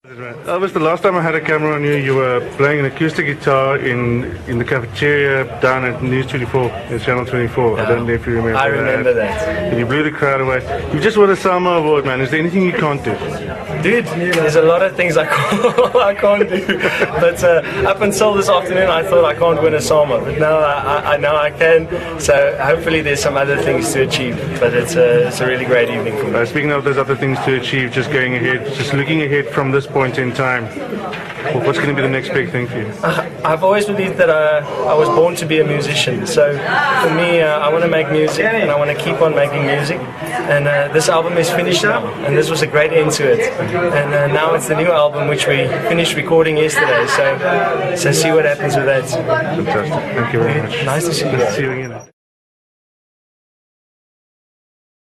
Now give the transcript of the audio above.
Elvis, the last time I had a camera on you, you were playing an acoustic guitar in the cafeteria down at News 24, in Channel 24. I don't know if you remember that. I remember that. And you blew the crowd away. You've just won a Sama Award, man. Is there anything you can't do? Dude, there's a lot of things I can't do. But up until this afternoon, I thought I can't win a Sama. But now I know I can. So hopefully there's some other things to achieve. But it's a really great evening for me. Speaking of those other things to achieve, just going ahead, just looking ahead from this point in time, what's going to be the next big thing for you? I've always believed that I was born to be a musician. So for me, I want to make music and I want to keep on making music. And this album is finished now, and this was a great end to it. And now it's the new album which we finished recording yesterday. So see what happens with that. Fantastic. Thank you very much. Nice to see you. See you again.